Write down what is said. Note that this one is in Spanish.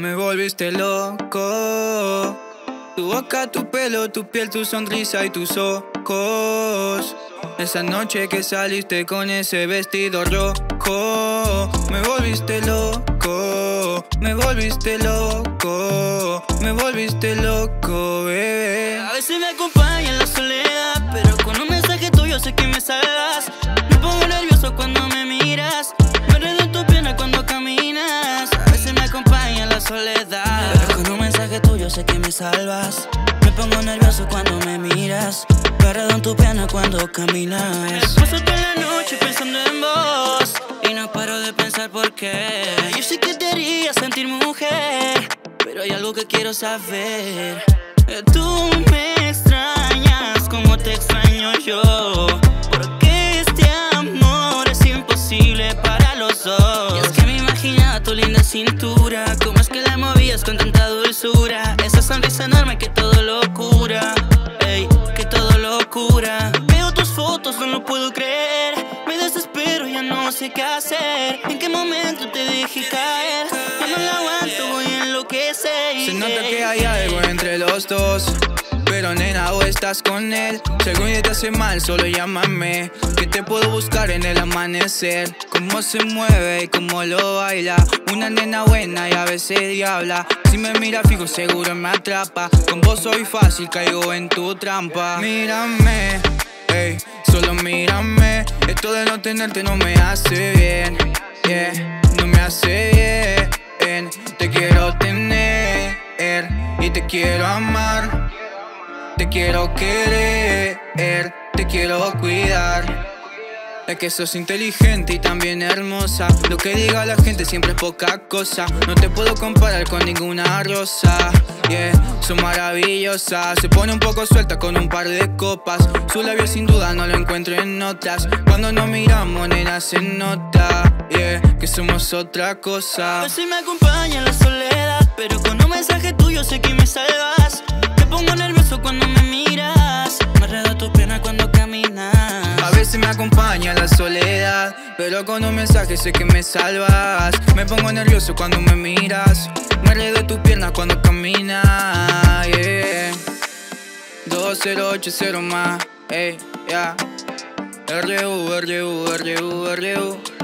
Me volviste loco. Tu boca, tu pelo, tu piel, tu sonrisa y tus ojos. Esa noche que saliste con ese vestido rojo. Me volviste loco. Me volviste loco. Me volviste loco, bebé. A veces me acompaña en la soledad, pero con un mensaje tuyo sé que me salvas. Me pongo nervioso cuando me miras. Me enredo en tu pierna cuando caminas. A veces me acompaña en la soledad, pero con un mensaje tuyo sé que me salvas. Me pongo nervioso cuando me miras. Me enredo en tu pierna cuando caminas. Paso toda la noche pensando en vos y no paro de pensar por qué. Yo sé que te haría sentir mujer, pero hay algo que quiero saber. Tú me extrañas como te extraño yo, porque este amor es imposible para los dos. Y es que me imaginaba tu linda cintura, cómo es que la movías con tanta dulzura. Esa sonrisa enorme que todo lo cura, ey, que todo lo cura. Veo tus fotos, no lo puedo creer. Me desespero, ya no sé qué hacer. ¿En qué momento te dejé caer? Ya no la aguanto, voy a enloquecer. Se nota que hay algo entre los dos, pero nena, o estás con él. Si algún día te hace mal, solo llámame, que te puedo buscar en el amanecer. Cómo se mueve y cómo lo baila. Una nena buena y a veces diabla. Si me mira fijo seguro me atrapa. Con vos soy fácil, caigo en tu trampa. Mírame, ey, solo mírame. Esto de no tenerte no me hace bien, yeah, no me hace bien. Te quiero tener y te quiero amar. Te quiero querer, te quiero cuidar. Es que sos inteligente y también hermosa. Lo que diga la gente siempre es poca cosa. No te puedo comparar con ninguna rosa, yeah, son maravillosas. Se pone un poco suelta con un par de copas. Su labio sin duda no lo encuentro en otras. Cuando nos miramos, nena, se nota, yeah, que somos otra cosa. A veces me acompaña en la soledad, pero con un mensaje tuyo sé que me salvas. Me pongo nervioso cuando me miras. Me enredo tu pierna cuando caminas. A veces me acompaña la soledad, pero con un mensaje sé que me salvas. Me pongo nervioso cuando me miras. Me enredo tu pierna cuando caminas, yeah. 2080 más, ey, yeah. RU, RU, RU, RU.